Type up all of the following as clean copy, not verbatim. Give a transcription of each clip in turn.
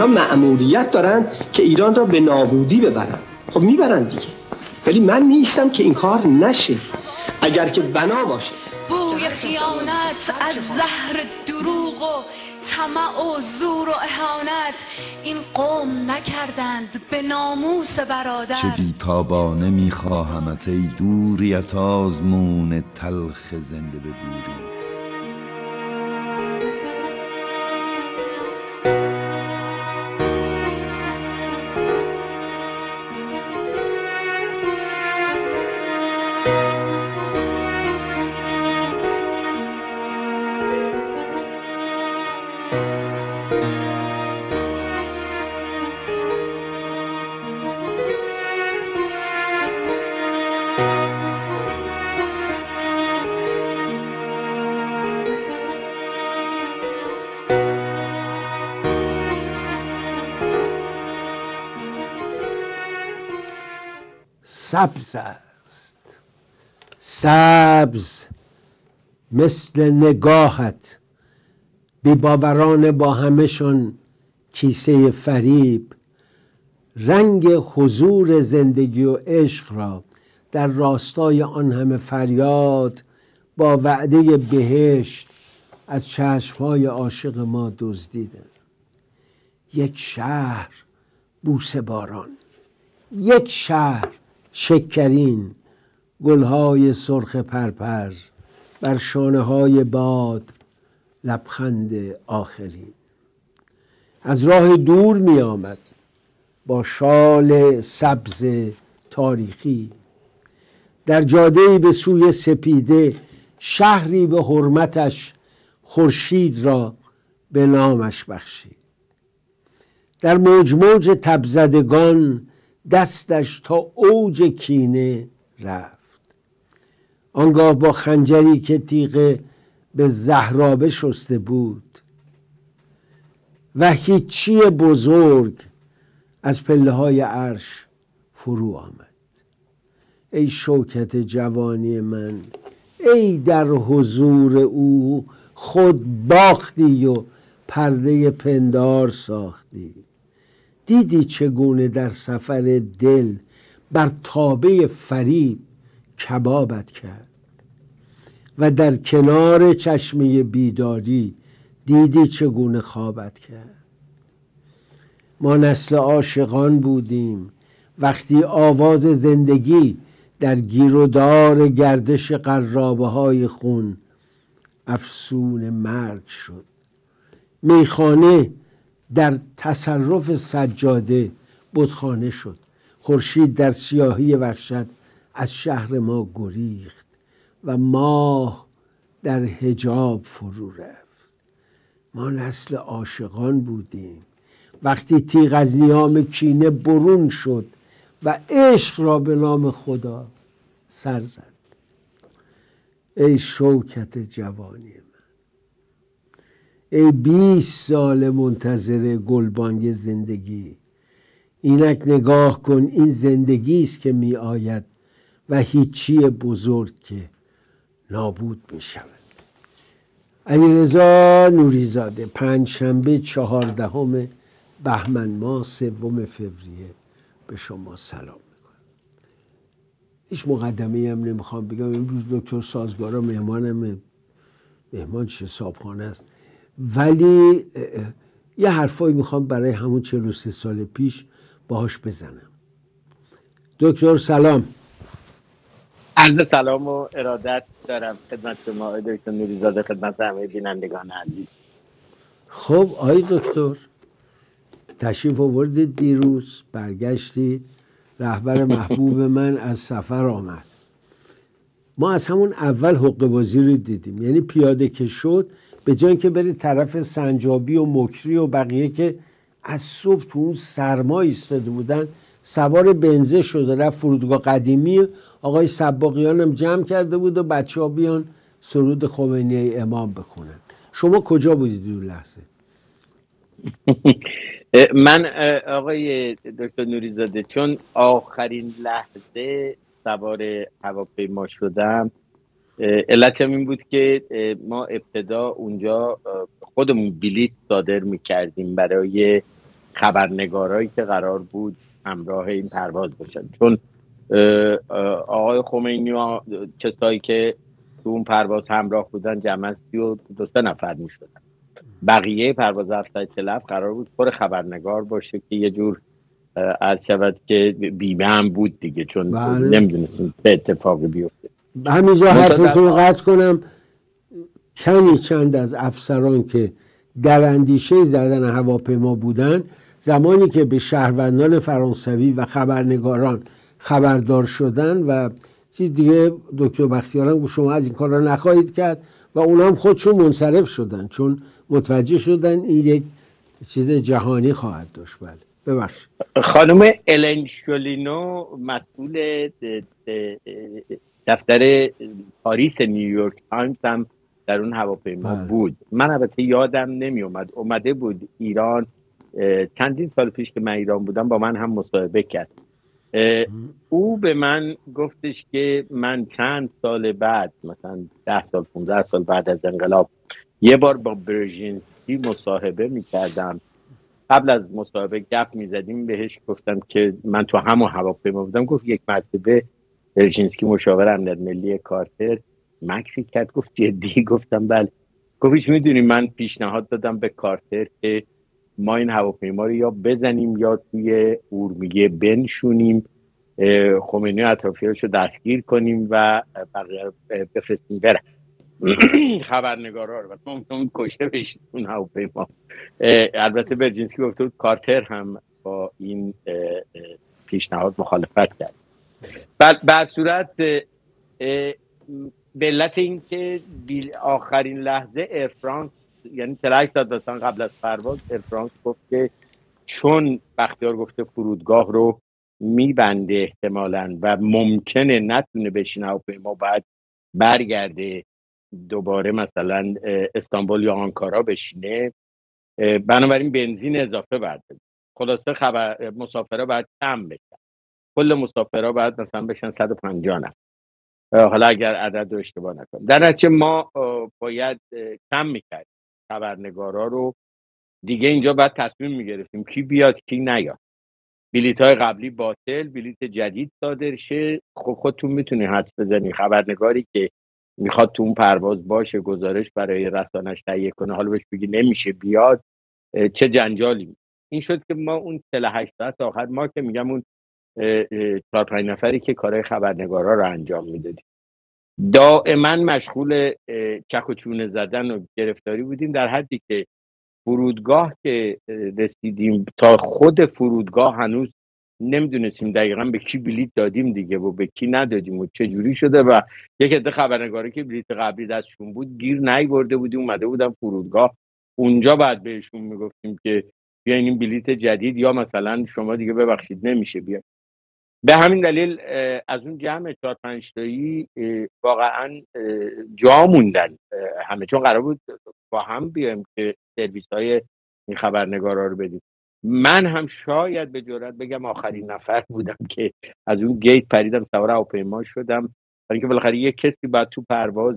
اینا مأموریت دارن که ایران را به نابودی ببرن. خب میبرن دیگه، ولی من نیستم که این کار نشه. اگر که بنا باشه بوی خیانت از زهر دروغ و طمع و زور و اهانت این قوم نکردند به ناموس برادر. چه بیتابانه میخواهمت ای دوریت آزمون تلخ زنده به گوری. سبز است، سبز مثل نگاهت، بی‌باوران با همه‌شان کیسه فریب، رنگ حضور زندگی و عشق را در راستای آن همه فریاد با وعده بهشت از چشمهای عاشق ما دزدیدند. یک شهر بوسه باران، یک شهر شکرین، گلهای سرخ پرپر بر شانه های باد، لبخند آخرین. از راه دور می آمد با شال سبز تاریخی، در جاده‌ای به سوی سپیده، شهری به حرمتش خورشید را به نامش بخشید. در موج موج تبزدگان دستش تا اوج کینه رفت. آنگاه با خنجری که تیغ به زهرابه شسته بود و هیچی بزرگ از پله های عرش فرو آمد. ای شوکت جوانی من، ای در حضور او خود باختی و پرده پندار ساختی. دیدی چگونه در سفر دل بر تابه فریب کبابت کرد و در کنار چشمه بیداری دیدی چگونه خوابت کرد. ما نسل عاشقان بودیم وقتی آواز زندگی در گیرودار گردش قرابه های خون افسون مرگ شد. میخانه در تصرف سجاده بتخانه شد. خورشید در سیاهی وحشت از شهر ما گریخت و ماه در حجاب فرو رفت. ما نسل عاشقان بودیم وقتی تیغ از نیام کینه برون شد و عشق را به نام خدا سر زد. ای شوکت جوانی من، ای 20 سال منتظر گلبانگ زندگی، اینک نگاه کن این زندگی است که می آید و هیچی بزرگ که نابود می شود. علیرضا نوریزاده، پنجشنبه 14 بهمن ماه 3 فوریه. به شما سلام میکنم. هیچ مقدمه‌ای هم نمیخوام بگم. امروز دکتر سازگارا مهمان چه صاحبخانه است، ولی یه حرفایی میخوام برای همون 43 سال پیش باهاش بزنم. دکتر سلام. عرض سلام و ارادت دارم خدمت شما دکتر نوریزاده، خدمت همه بینندگان عزیز. خب آقای دکتر، تشریف آوردید، دیروز برگشتید، رهبر محبوب من از سفر آمد. ما از همون اول حقه بازی رو دیدیم، یعنی پیاده که شد به جای که بره طرف سنجابی و مکری و بقیه که از صبح تو اون سرما ایستاده بودن، سوار بنزه شده رفت فرودگاه قدیمی. آقای سباقیان هم جمع کرده بود و بچه ها بیان سرود خمینی امام بخونن. شما کجا بودید اون لحظه؟ من آقای دکتر نوریزاده چون آخرین لحظه سوار هواپیما شدم، علتم این بود که ما ابتدا اونجا خودمون بلیط صادر میکردیم برای خبرنگارایی که قرار بود همراه این پرواز باشن، چون آقای خمینی و کسایی که تو اون پرواز همراه بودن جمعاً 32 نفر میشدن. بقیه پرواز 737 قرار بود پر خبرنگار باشه که یه جور عرض شود که بیمه هم بود دیگه، چون نمیدونستیم چه اتفاقی بیفته. همینجا حرفتون رو قطع کنم. تنی چند از افسران که در اندیشه زدن هواپیما بودن، زمانی که به شهروندان فرانسوی و خبرنگاران خبردار شدن و چیز دیگه، دکتر بختیارم گفت شما از این کار را نخواهید کرد و اونا هم خودشون منصرف شدن، چون متوجه شدن این یک چیز جهانی خواهد داشت. بله ببخشید. خانم الن شولینو مسئول دفتر پاریس نیویورک تایمز هم در اون هواپیما بود. من البته یادم نمی اومده بود ایران. چندین سال پیش که من ایران بودم با من هم مصاحبه کرد. او به من گفتش که من چند سال بعد، مثلا 10 سال 15 سال بعد از انقلاب، یه بار با برژینسکی مصاحبه میکردم. قبل از مصاحبه گپ میزدیم، بهش گفتم که من تو همون هواپیما بودم. گفت یک مرتبه برژینسکی مشاور امنیت ملی کارتر مکسی کرد. گفت جدی؟ گفتم بله. گفتش میدونی من پیشنهاد دادم به کارتر که ما این هواپیما رو یا بزنیم یا توی اورمیه بنشونیم، خمینی و اطرافیانش رو دستگیر کنیم و بقیه بفرستیم برن. خبرنگارا رو و کشته بشید اون هواپیما. البته برژینسکی گفته بود کارتر هم با این پیشنهاد مخالفت کرد. بعد صورت به علت این که آخرین لحظه ایرفرانس، یعنی 48 ساعت مثلا قبل از پرواز، ایرفرانس گفت که چون بختیار گفته فرودگاه رو میبنده احتمالاً و ممکنه نتونه بشینه هواپیما، بعد برگرده دوباره مثلا استانبول یا آنکارا بشینه، بنابراین بنزین اضافه بعد بده. خلاصه مسافرها باید کم بشن. کل مسافرها باید مثلا بشن 150 نفر. حالا اگر عدد رو اشتباه نکنم، در نتیجه ما باید کم میکردیم خبرنگارا رو دیگه. اینجا باید تصمیم میگرفتیم کی بیاد کی نیاد. بلیط های قبلی باطل، بلیط جدید صادر شه. خودتون میتونی حدس بزنی خبرنگاری که میخواد تو اون پرواز باشه، گزارش برای رسانش تهیه کنه، حالا بهش بگی نمیشه بیاد، چه جنجالی. این شد که ما اون 48 ساعت آخر، ما که میگم اون 4-5 نفری که کارهای خبرنگارا رو انجام میدادیم، دائما مشغول چک و چونه زدن و گرفتاری بودیم، در حدی که فرودگاه که رسیدیم تا خود فرودگاه هنوز نمیدونستیم دقیقا به کی بلیط دادیم دیگه و به کی ندادیم و چه جوری شده. و یک عده خبرنگاری که بلیط قبلی دستشون بود گیر نیورده بودیم، اومده بودن فرودگاه، اونجا بعد بهشون میگفتیم که بیاین این بلیط جدید، یا مثلا شما دیگه ببخشید نمیشه بیاین. به همین دلیل از اون جمع 4-5 تایی واقعا جا موندن همه، چون قرار بود با هم بیایم که سرویس های این خبرنگارا رو بدیم. من هم شاید به جرئت بگم آخرین نفر بودم که از اون گیت پریدم سوار هواپیما شدم، برای اینکه بالاخره یک کسی باید تو پرواز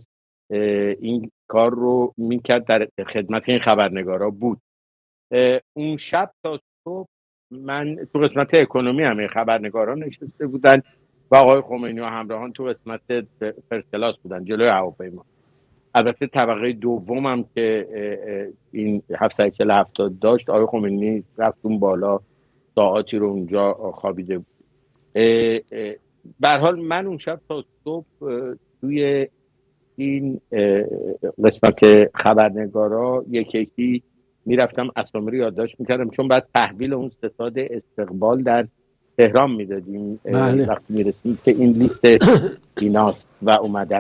این کار رو میکرد، در خدمت این خبرنگارا بود. اون شب تا صبح من تو قسمت اکونومی همه خبرنگاران نشسته بودن و آقای خمینی و همراهان تو قسمت فرست کلاس بودن جلوی هواپیما. البته طبقه دوم هم که این 747 داشت، آقای خمینی رفت اون بالا، ساعاتی رو اونجا خوابیده بود. به هر حال من اون شب تا صبح توی این قسمت خبرنگارا یکی میرفتم اسامی رو یادداشت میکردم، چون بعد تحویل اون ستاد استقبال در تهران میدادیم وقتی میرسیم که این لیست ایناست و اومدن.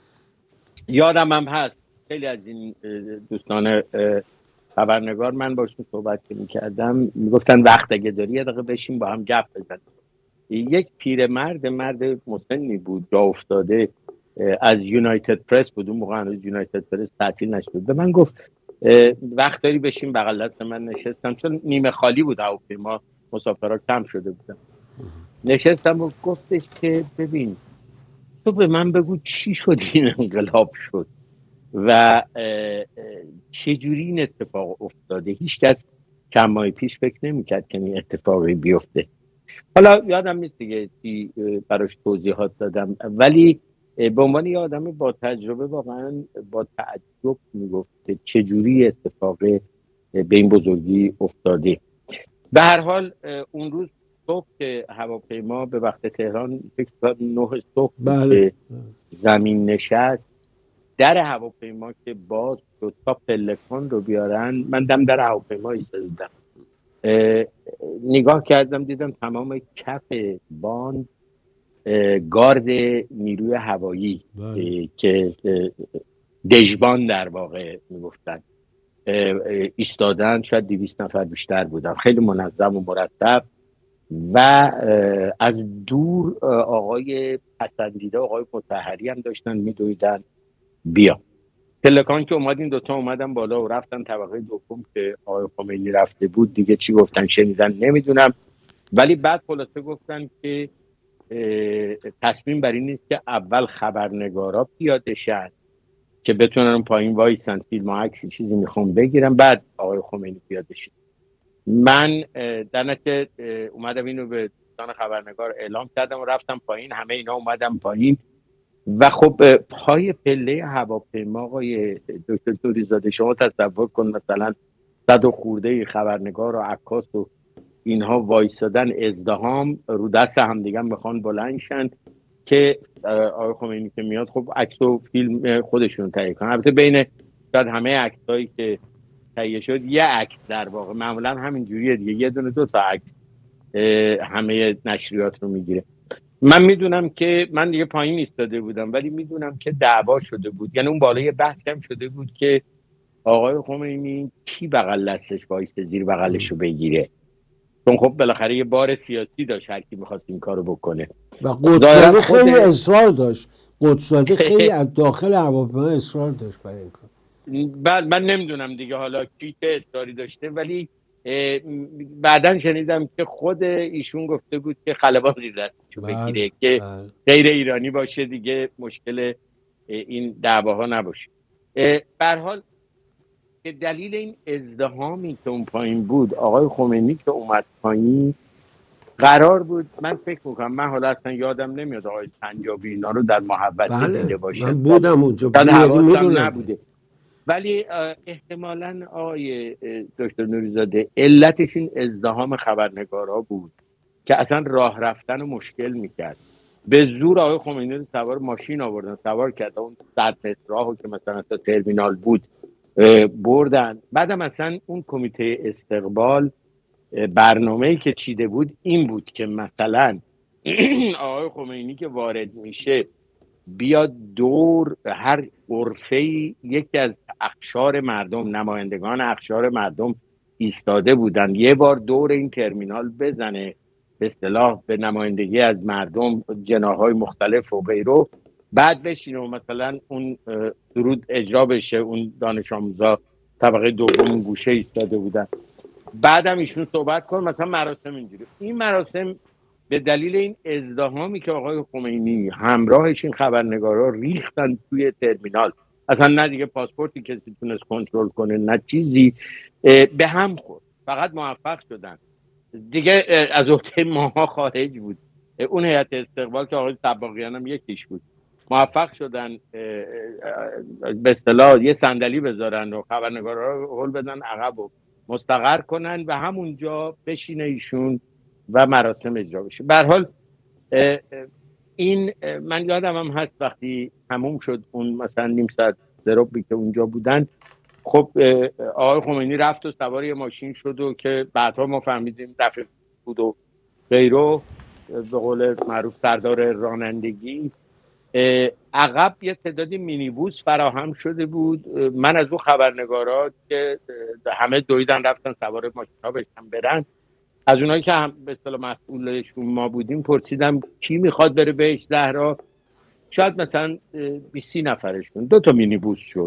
یادم هم هست خیلی از این دوستان خبرنگار من باشون صحبت میکردم، میگفتن وقت اگه داری یه دقیقه بشین با هم گپ بزن. یک پیرمرد، مرد مسنی بود، جا افتاده، از یونایتد پرس بود، اون موقع هنوز یونایتد پرس تعطیل نشده، به من گفت وقت داری بشین بغل دست من. نشستم، چون نیمه خالی بود هواپیما، مسافرها کم شده بودن. نشستم و گفتش که ببین تو به من بگو چی شد این انقلاب شد و چجوری این اتفاق افتاده. هیچ کس چند ماه پیش فکر نمی‌کرد که این اتفاقی بیفته. حالا یادم نیست دیگه چی براش توضیحات دادم، ولی به عنوان یه آدم با تجربه واقعا با تعجب میگفت که چجوری اتفاق به این بزرگی افتاده. به هر حال اون روز صبح که هواپیما به وقت تهران فکر کنم 9 صبح که زمین نشست، در هواپیما که باز شد تا پلکان رو بیارن، من دم در هواپیما ایستادم، نگاه کردم دیدم تمام کف باند گارد نیروی هوایی که دژبان در واقع میگفتن ایستادن، شاید 200 نفر بیشتر بودن، خیلی منظم و مرتب. و از دور آقای پسندیده، آقای مطهری هم داشتن میدویدن بیا. پلکان که اومدین دوتا اومدن بالا و رفتن طبقه دوم که آقای خمینی رفته بود. دیگه چی گفتن شنیدن نمیدونم، ولی بعد خلاصه گفتن که تصمیم بر این نیست که اول خبرنگارا پیاده شن که بتونن پایین وایسن فیلم و عکسی چیزی میخوام بگیرم، بعد آقای خمینی پیاده شد. من در نتیجه اومدم اینو به دوستان خبرنگار اعلام کردم و رفتم پایین، همه اینا اومدم پایین و خب پای پله هواپیما آقای دکتر توریزاده شما تصور کن مثلا 100 خورده خبرنگار و عکاس و اینها وایسادن، ازدحام رو دست همدیگه میخوان بلند شن که آقای خمینی که میاد خب عکس و فیلم خودشون تهیه کنن. البته بین شاید همه عکسایی که تهیه شد یه عکس در واقع معمولا همین جوریه دیگه، یه دونه دو تا عکس همه نشریات رو میگیره. من میدونم که من دیگه پایین ایستاده بودم، ولی میدونم که دعوا شده بود، یعنی اون بالای بحث هم شده بود که آقای خمینی کی بغل دستش وایسته زیر بغلش رو بگیره، چون خب بالاخره یه بار سیاسی داشت هر کی می‌خواست این کارو بکنه. و قدس‌زاده خیلی اصرار داشت، قدس‌زاده خیلی از داخل هواپیما اصرار داشت برای این کار. بعد من نمیدونم دیگه حالا کی چه اصراری داشته، ولی بعدن شنیدم که خود ایشون گفته بود که خلبان زیر دستشو بگیره که غیر ایرانی باشه دیگه مشکل این دعواها نباشه. به هر حال که دلیل این ازدحامی که اون پایین بود، آقای خمینی که اومد پایین قرار بود، من فکر میکنم، من حالا اصلا یادم نمیاد آقای سنجابی اینا رو در محوطه دیده باشه، من بودم اونجا حواسم نبوده، ولی احتمالاً آقای دکتر نوریزاده علتش این ازدحام خبرنگارا بود که اصلا راه رفتن رو مشکل میکرد. به زور آقای خمینی رو سوار ماشین آوردن، سوار کرد اون 100 متر راهو که مثلا تا ترمینال بود بردن. بعدم اصلا اون کمیته استقبال برنامه‌ای که چیده بود این بود که مثلا آقای خمینی که وارد میشه بیاد دور هر غرفه‌ای یکی از اقشار مردم، نمایندگان اقشار مردم ایستاده بودن، یه بار دور این ترمینال بزنه به اصطلاح به نمایندگی از مردم جناح‌های مختلف و غیره، بعد بشینه و مثلا اون درود اجرا بشه. اون دانش آموزا طبقه دوم گوشه ایستاده بودن، بعدم ایشون صحبت کن، مثلا مراسم اینجوری. این مراسم به دلیل این ازدحامی که آقای خمینی همراهش این خبرنگارا ریختن توی ترمینال، اصلا نه دیگه پاسپورتی کسی تونست کنترل کنه نه چیزی، به هم خورد. فقط موفق شدن دیگه، از عهده ماها خارج بود. اون هیئت استقبال که آقای طباقیان هم یکیش بود، موفق شدن به اصطلاح یه صندلی بذارن و خبرنگارا رو هول بدن عقب و مستقر کنن و همونجا بشینه ایشون و مراسم اجرا بشه. به هر حال این من یادم هم هست وقتی تموم شد اون مثلا نیم ساعت ضربی که اونجا بودن، خب آقای خمینی رفت و سوار یه ماشین شد و که بعدها ما فهمیدیم رفیق بود و غیره، به قول معروف سردار رانندگی. عقب یه تعدادی مینیبوس فراهم شده بود. من از اون خبرنگارا که همه دویدن رفتن سوار ماشینا بشن برن، از اونایی که هم به اصطلاح مسئولشون ما بودیم پرسیدم کی میخواد بره بهش زهرا، شاید مثلا 20 نفرشون 2 تا مینیبوس شد،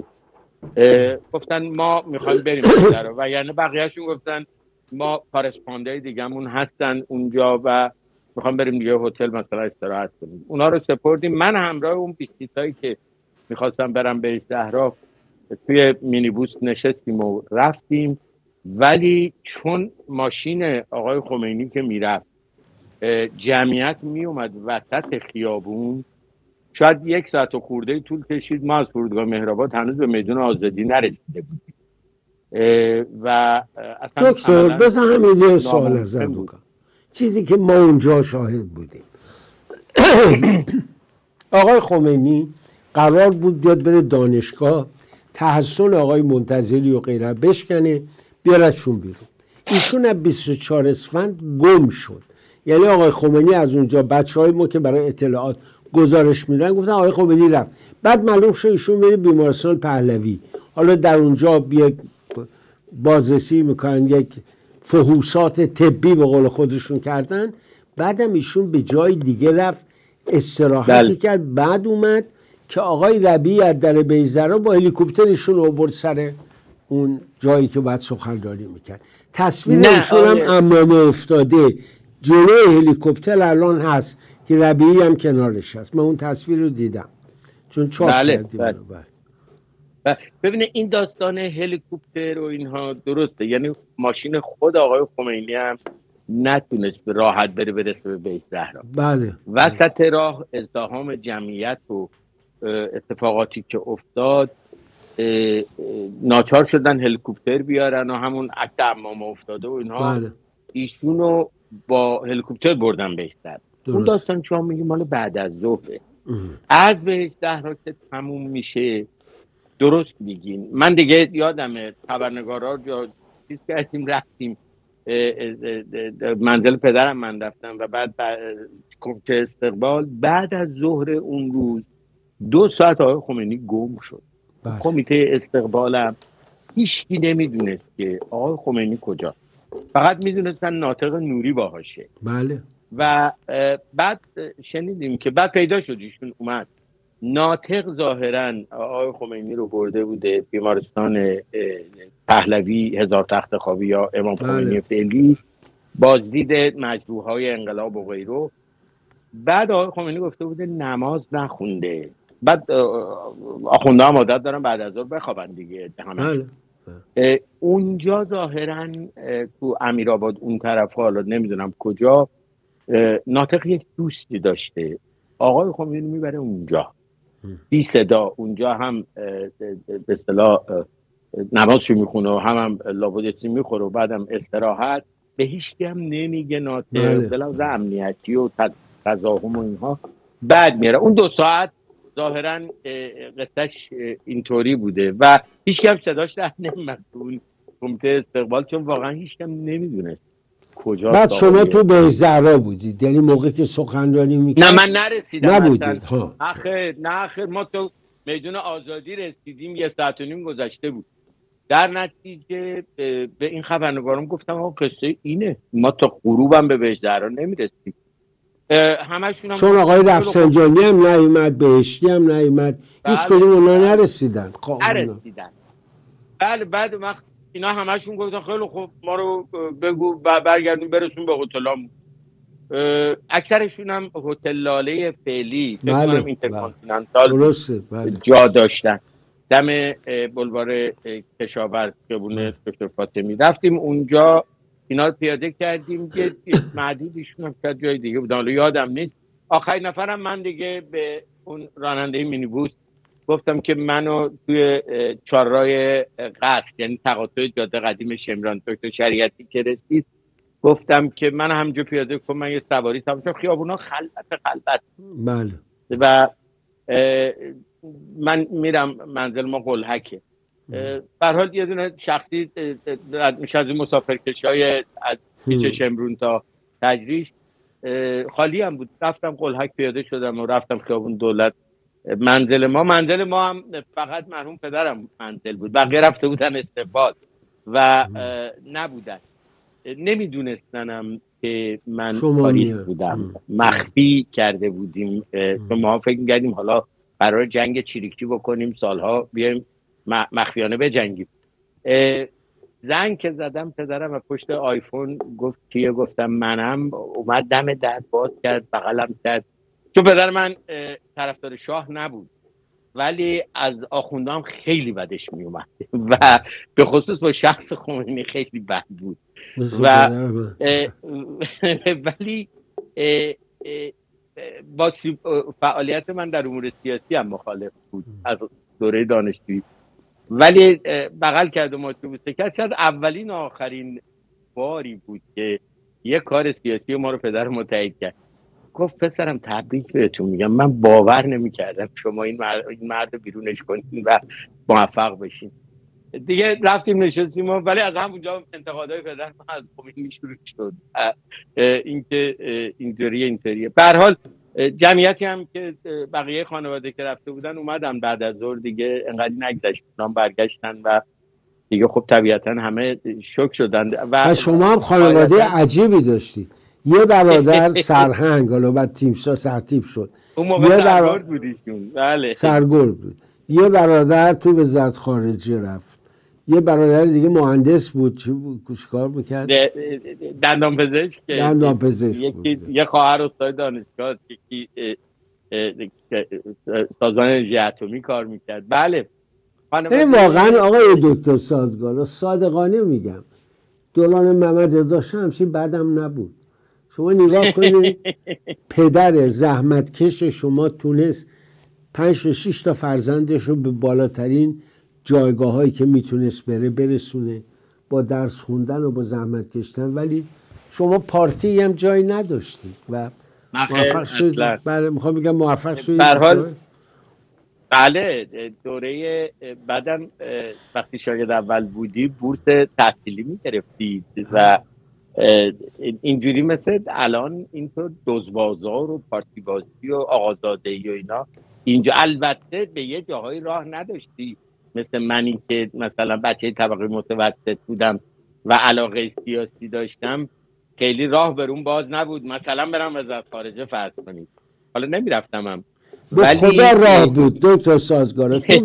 گفتن ما میخوایم بریم زهرا، و یعنی بقیه‌شون گفتن ما کارسپاندای دیگه‌مون هستن اونجا و میخوام بریم دیگه هتل مثلا استراحت کنیم. اونا رو سپردیم. من همراه اون 20 تایی که میخواستم برم به زهرا توی مینیبوس نشستیم و رفتیم ولی چون ماشین آقای خمینی که میرفت جمعیت میومد وسط خیابون، شاید 1 ساعت و خورده طول کشید ما از فرودگاه مهرآباد هنوز به میدان آزادی نرسیده بودیم و اصلا دکتر بذار همین سوال ازت بکنم، چیزی که ما اونجا شاهد بودیم آقای خمینی قرار بود بیاد بره دانشگاه تحصن آقای منتظری و غیره بشکنه بیارتشون بیرون. ایشون از 24 اسفند گم شد. یعنی آقای خمینی از اونجا بچهای ما که برای اطلاعات گزارش میدن گفتن آقای خمینی رفت، بعد معلوم شد ایشون میره بیمارستان پهلوی، حالا در اونجا یک بازرسی میکنن، یک فحوصات طبی به قول خودشون کردن، بعدم ایشون به جای دیگه رفت استراحتی کرد، بعد اومد که آقای ربیعی از در بیضرا با هلیکوپترشون آورد سر اون جایی که باید سخنرانی میکرد. تصویر ایشون هم امامه افتاده جلوی هلیکوپتر الان هست که ربیعی هم کنارش هست. من اون تصویر رو دیدم چون چاپ کردیم. ببینه این داستان هلیکوپتر و اینها درسته، یعنی ماشین خود آقای خمینی هم نتونست به راحت برسه به بیت زهرا. بله. وسط راه ازدحام جمعیت و اتفاقاتی که افتاد ناچار شدن هلیکوپتر بیارن و همون عکس امامه افتاده و اینها. بله. ایشونو با هلیکوپتر بردن بیت زهرا. اون داستان شما میگی مال بعد از ظهره. از بیت زهرا که تموم میشه درست میگین. من دیگه یادمه خبرنگارا یا چیز کردیم رفتیم منزل پدرم من رفتم و بعد کمیته استقبال بعد از ظهر اون روز 2 ساعت آقای خمینی گم شد. کمیته استقبالم هیچکی نمیدونست که آقای خمینی کجاست، فقط میدونستن ناطق نوری باهاشه. بله. و بعد شنیدیم که بعد پیدا شد ایشون اومد. ناطق ظاهرا آقای خمینی رو برده بوده بیمارستان پهلوی 1000 تخت خوابی یا امام خمینی فعلی، بازدید مجروحهای انقلاب و غیره. بعد آقای خمینی گفته بوده نماز نخونده. بعد آخونده هم عادت دارن بعد از ظهر بخوابن دیگه همه. اونجا ظاهرا تو امیرآباد اون طرف، حالا نمیدونم کجا، ناطق یک دوستی داشته. آقای خمینی میبره اونجا بی صدا، اونجا هم به اصطلاح نمازشو میخونه و هم لابدسی میخوره و بعدم استراحت. به هیچ کی هم نمیگه ناطق، بلافاصله امنیتی و تضاهم و اینها. بعد میره اون 2 ساعت ظاهرا قصهش اینطوری بوده و هیچ کی هم صداش در نمیاد اون کمیته استقبال، چون واقعا هیچ کی هم نمیدونست کجا. بعد شما تو بیت زهرا بودید، یعنی موقعی که سخنرانی میکرد؟ نه من نرسیدم. نبودید ها؟ نه ما تو میدون آزادی رسیدیم 1.5 ساعت گذشته بود. در نتیجه به این خبرنگارم گفتم آقا قصه اینه، ما تا غروبم به بیت زهرا نمیرسیم. همشون هم چون آقای رفسنجانی هم نیومد، بهشتی هم نیومد، هیچ کدوم اونا نرسیدن. بله. بعد وقت اینا همشون گفتن خیلی خوب ما رو بگو برگردون برسون به هتلام. اکثرشون هم هتل لاله فعلی فکر اینترکانتیننتال جا داشتن دم بلوار کشاورز خیابون دکتر فاطمی. رفتیم اونجا اینا رو پیاده کردیم، یه معدودشون هم شاید جای دیگه بودن، حالا یادم نیست. آخرین نفرم من دیگه به اون راننده مینیبوس گفتم که منو توی چهارراه قصر، یعنی تقاطع جاده قدیم شمران دکتر شریعتی که رسید، گفتم که من همونجا پیاده کن، من یه سواری تماشا. خیابونا خلوت. بله. و من میرم منزل ما قلهکه. به هر حال یه دونه شخصی رد میشه از این مسافرکشای از پیچ شمرون تا تجریش، خالی هم بود. رفتم قلهک پیاده شدم و رفتم خیابون دولت. منزل ما هم فقط مرحوم پدرم منزل بود، بقیه رفته بودن استقبال و نبودن. نمیدونستنم که من پاریس بودم. مخفی کرده بودیم. ما فکر می‌کردیم حالا قرار جنگ چریکی بکنیم، سالها بیایم مخفیانه بجنگیم. زنگ که زدم پدرم و پشت آیفون گفت کیه؟ گفتم منم. اومد دم در باز کرد، بغلم کرد، چون پدر من طرفدار شاه نبود ولی از آخونده هم خیلی بدش می اومد و به خصوص با شخص خمینی خیلی بد بود و ولی با فعالیت من در امور سیاسی هم مخالف بود از دوره دانشجویی، ولی بغل کرد و ماتوبوسه کرد. شاید اولین و آخرین باری بود که یه کار سیاسی ما رو پدر متحد کرد. گفت پسرم تبریک بهتون میگم، من باور نمیکردم شما این مرد بیرونش کنین و موفق بشین. دیگه رفتیم نشستیم، ولی از همونجا انتقادهای پدر من از خمینی شروع شد، اینکه اینطوریه. به هر حال جمعیتی هم که بقیه خانواده که رفته بودن اومدن بعد از ظهر، دیگه انقدر نگذشت اونام برگشتن و دیگه خب طبیعتا همه شوک شدن. و شما هم خانواده عجیبی داشتید. یه برادر سرهنگ، حالا بعد تیمسار سرتیپ شد، اون موقع سرگرد بود ایشون. بله سرگرد بود. یه برادر تو وزارت خارجه رفت، یه برادر دیگه مهندس بود. چی کار میکرد؟ دندان پزشک بود. یه خواهر استاد دانشگاه، یکی سازمان انرژی اتمی کار میکرد. بله واقعا آقای دکتر سازگار، صادقانه میگم، دوران محمد رضا شاه همچین بدم نبود. شما نگاه کنید پدر زحمتکش شما تونست 5 و 6 تا فرزندش رو به بالاترین جایگاه هایی که میتونست برسونه با درس خوندن و با زحمت کشتن، ولی شما پارتی هم جایی نداشتید و موفق شدید. بله میخوام بگم موفق شدید. به هر حال بله، دوره بعدم وقتی شاگرد اول بودی بورس تحصیلی میگرفتید و اینجوری مثل الان اینطور دزبازار و پارتی بازی و آقازاده‌ای و اینا اینجا البته به یه جاهای راه نداشتی، مثل منی که مثلا بچه طبقه متوسط بودم و علاقه سیاسی داشتم، خیلی راه برون باز نبود. مثلا برم وزارت خارجه فرض کنید، حالا نمیرفتمم به خدا راه بود دکتر سازگار. تو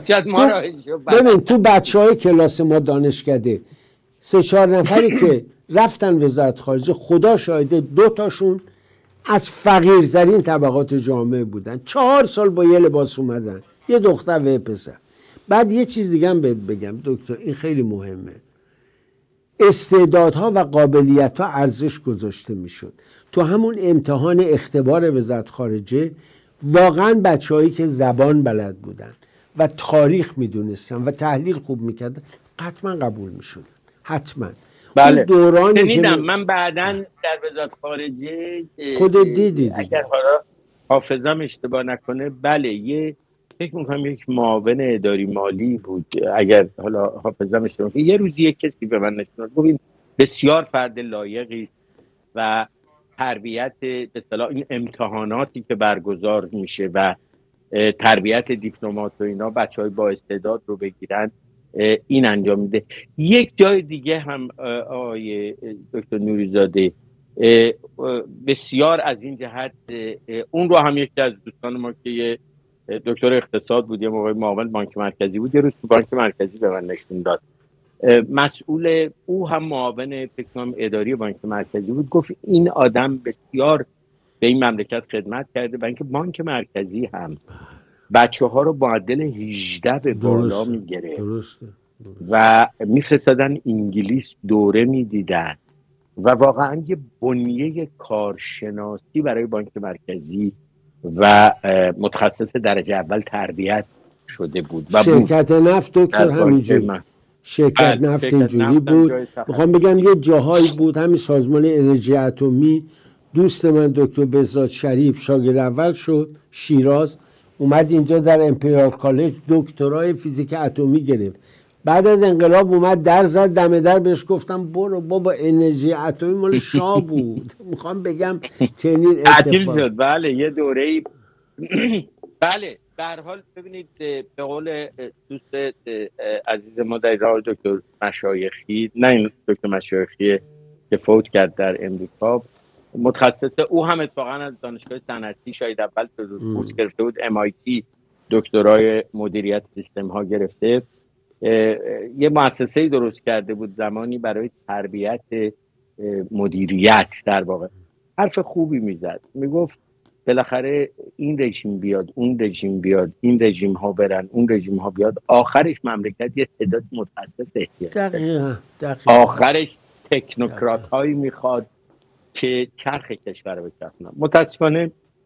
ببین تو بچهای کلاس ما دانشکده 3-4 نفری که رفتن وزارت خارجه، خدا شاهده 2 تاشون از فقیرترین طبقات جامعه بودن. 4 سال با یه لباس اومدن، یه دختر و یه پسر. بعد یه چیز دیگه هم بهت بگم دکتر، این خیلی مهمه. استعدادها و قابلیت‌ها ارزش گذاشته میشد. تو همون امتحان اختبار وزارت خارجه واقعا بچه‌هایی که زبان بلد بودن و تاریخ میدونستن و تحلیل خوب میکردن حتما قبول میشدن، حتما. بله شنیدم. من بعداً در وزارت خارجه خودت دیدید، اگر حالا حافظم اشتباه نکنه، بله یه فکر میکنم یک معاون اداری مالی بود، اگر حالا حافظم اشتباه نکنه، یه روزی یک کسی به من نشون داد، گفت بسیار فرد لایقی و تربیت به اصطلاح این امتحاناتی که برگزار میشه و تربیت دیپلمات و اینا بچهای با استعداد رو بگیرن این انجام میده. یک جای دیگه هم آقای دکتر نوری‌زاده بسیار از این جهت، اون رو هم یکی از دوستان ما که دکتر اقتصاد بود، یه موقع معاون بانک مرکزی بود، یه روز تو بانک مرکزی به من نشون داد، مسئول او هم معاون فکر اداری بانک مرکزی بود، گفت این آدم بسیار به این مملکت خدمت کرده و اینکه بانک مرکزی هم بچه ها رو معدل 18 به بالا میگیره و میفرستادن انگلیس دوره میدیدن و واقعا یه بنیه کارشناسی برای بانک مرکزی و متخصص درجه اول تربیت شده بود. و شرکت نفت دکتر همینجوری، شرکت نفت اینجوری بود. میخوام بگم یه جاهایی بود، همین سازمان انرژی اتمی، دوست من دکتر بهزاد شریف شاگرد اول شد شیراز، اومد اینجا در امپریال کالج دکترای فیزیک اتمی گرفت. بعد از انقلاب اومد در زد دم در، بهش گفتم برو بابا انرژی اتمی مال شاه بود. میخوام بگم چنین اتفاق شد. بله یه دوره‌ای بله به هر حال ببینید، به قول دوست عزیز ما در ایران دکتر مشایخی، نه این دکتر مشایخی که فوت کرد در امریکا، متخصص او هم اتفاقا از دانشگاه صنعتی شاید اول بورس گرفته بود، MIT دکترای مدیریت سیستم ها گرفته، یه مؤسسه‌ای درست کرده بود زمانی برای تربیت مدیریت. در واقع حرف خوبی میزد، میگفت بالاخره این رژیم بیاد، اون رژیم بیاد، این رژیم ها برن، اون رژیم ها بیاد، آخرش مملکت یه تعداد متخصص احتیاج داره. آخرش تکنوکرات هایی میخواد که چرخ کشور رو بچرخونن. متاسفانه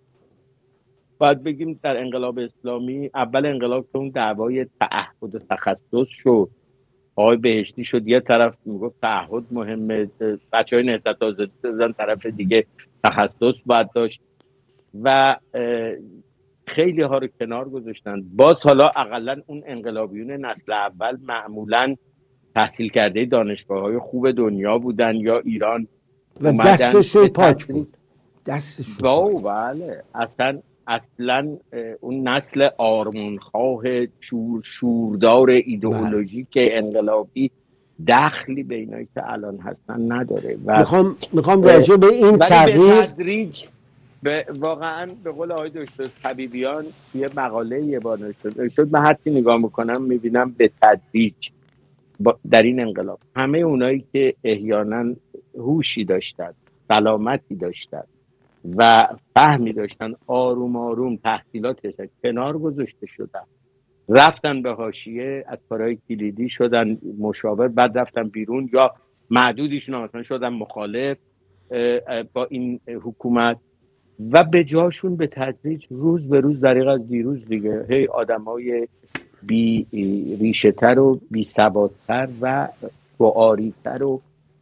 باید بگیم در انقلاب اسلامی، اول انقلاب که اون دعوای تعهد و تخصص شد، آقای بهشتی شد یه طرف میگفت تعهد مهمه، بچهای نهضت آزادی شدن طرف دیگه تخصص باید داشت و خیلی ها رو کنار گذاشتن. باز حالا اقلا اون انقلابیون نسل اول معمولا تحصیل کرده دانشگاه‌های خوب دنیا بودن یا ایران و دستشون پاک بود. دستشون بله. اصلا اون نسل آرمانخواه شوردار ایدئولوژیک انقلابی دخلی به اینایی که الان هستن نداره. و میخوام راجع به این تدریج واقعا به قول آقای دکتر طبیبیان توی مقاله یه بار نوشته، من هرچی نگاه میکنم میبینم به تدریج در این انقلاب همه اونایی که احیانا هوشی داشتن، سلامتی داشتن و فهمی داشتن، آروم آروم تحصیلاتش کنار گذاشته شدن، رفتن به حاشیه، از کارهای کلیدی شدن مشاور، بعد رفتن بیرون یا معدودیشون مثلا شدن مخالف با این حکومت و به جاشون به تدریج روز به روز دریغ از دیروز دیگه هی آدمای بی ریشه تر و بی ثبات تر و شعاری تر و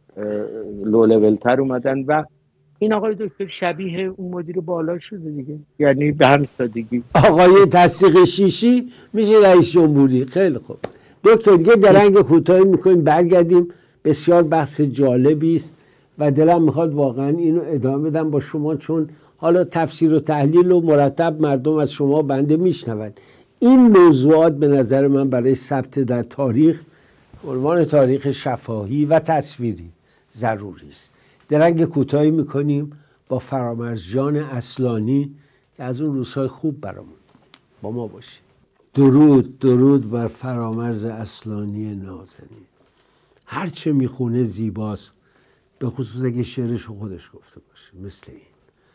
لو لول تر اومدن و این آقای دکتر شبیه اون مدیر بالا شده دیگه، یعنی به همین سادگی. آقای تصدیق شیشی میشه رئیس جمهوری. خیلی خوب دکتر، دیگه درنگ کوتاهی میکنیم برگردیم. بسیار بحث جالبی است و دلم میخواد واقعا اینو ادامه بدم با شما، چون حالا تفسیر و تحلیل و مرتب مردم از شما بنده میشنون. این موضوعات به نظر من برای ثبت در تاریخ، عنوان تاریخ شفاهی و تصویری ضروری است. درنگ کوتاهی میکنیم با فرامرز جان اصلانی که از اون روزهای خوب برامون. با ما باشید. درود بر فرامرز اصلانی نازنین. هرچه میخونه زیباست، به خصوص اگه شعرشو خودش گفته باشه مثل این.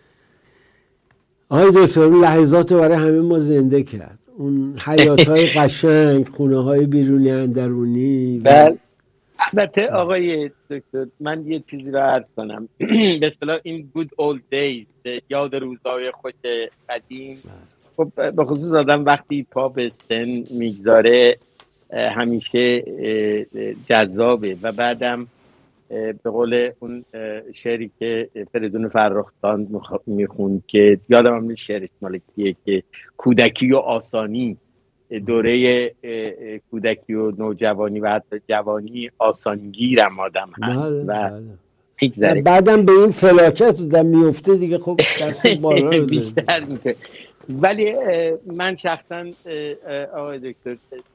آقای دکتر اون لحظات برای همه ما زنده کرد، اون حیاتهای قشنگ، خونه های بیرونی اندرونی. بله. البته آقای دکتر من یه چیزی رو عرض کنم به اصطلاح این good old days، یاد روزهای خوش قدیم، خب به خصوص آدم وقتی پا به سن میگذاره همیشه جذابه و بعدم به قول اون شعری که فریدون فرخزاد میخوند که یادم هم نیست شعرش مال کیه، که کودکی و آسانی، دوره کودکی و نوجوانی و حتی جوانی آسانگیرم آدم هست و بعدم به این فلاکت دم میفته دیگه، خب دست بالا رو بیشتر میکنه. ولی من شخصا آقای دکتر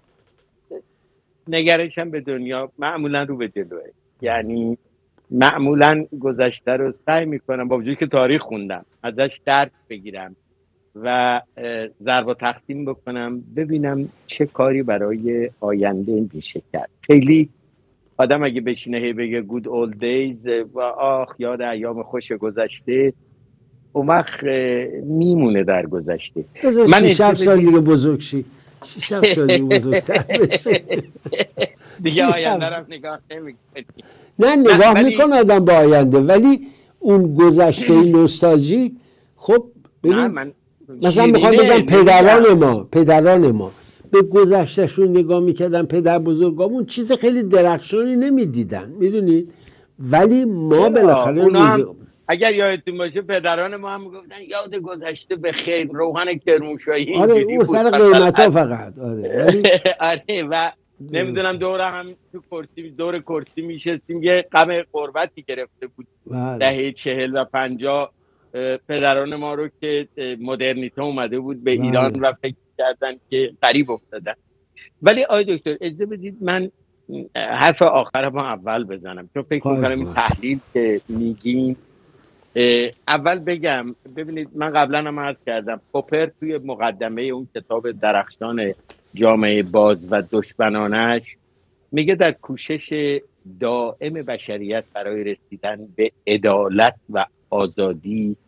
نگرشم به دنیا معمولا رو به جلوه، یعنی معمولا گذشته رو سعی میکنم با وجودی که تاریخ خوندم ازش درس بگیرم و ضرب و تقسیم بکنم، ببینم چه کاری برای آینده میشه کرد. خیلی آدم اگه بشینه هی بگه good old days و آخ یاد ایام خوش گذشته، اون وقت میمونه در گذشته. من 6-7 سال دیگه بزرگ شی، 6-7 سال دیگه بزرگتر بشه دیگه آینده رو نگاه نمیکنی. نه نگاه میکنه آدم با آینده، ولی اون گذشته نوستالژیک، خب ببین مثلا میخوام بگم پدران ما به گذشتهشون نگاه میکردن، پدر بزرگامون چیز خیلی درخشانی نمیدیدن، میدونید، ولی ما بالاخره اگر یادتون باشه پدران ما هم میگفتن یاد گذشته به خیر، روغن کرموشایی. آره اون سر قیمتا فقط. آره و نمیدونم دور کرسی میشستیم، یه غم غربتی گرفته بود دهه 40 و 50 پدران ما رو که مدرنیته اومده بود به ایران و فکر کردن که غریب افتادن. ولی آقای دکتر اجازه بدید من حرف آخرم اول بزنم، چون فکر میکنم این تحلیل که میگین اول بگم. ببینید من قبلا هم عرض کردم پوپر توی مقدمه اون کتاب درخشان جامعه باز و دشمنانش میگه در کوشش دائم بشریت برای رسیدن به عدالت و آزادی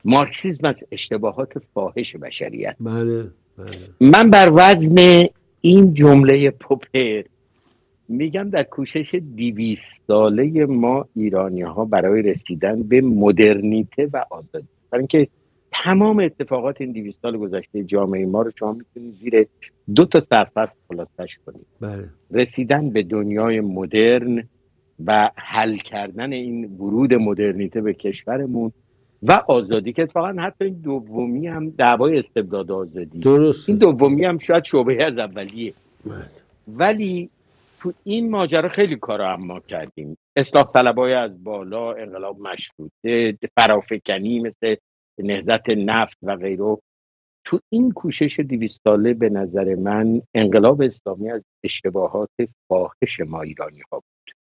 مارکسیسم از اشتباهات فاحش بشریت. بله. من بر وزن این جمله پوپر میگم در کوشش 200 ساله ما ایرانی ها برای رسیدن به مدرنیته و آزادی، برای اینکه تمام اتفاقات این 200 سال گذشته جامعه ما رو شما میتونید زیر 2 سرفصل خلاصش کنید. بله. رسیدن به دنیای مدرن و حل کردن این ورود مدرنیته به کشورمون و آزادی، که اتفاقا حتی این دومی هم دعوای استبداد آزادی، درست. این دومی هم شاید شعبه از اولیه. بله. ولی تو این ماجرا خیلی کارا هم ما کردیم. اصلاح طلبای از بالا، انقلاب مشروطه، فرافکنی مثل نهضت نفت و غیره. تو این کوشش 200 ساله به نظر من انقلاب اسلامی از اشتباهات فاحش ما ایرانی ها بود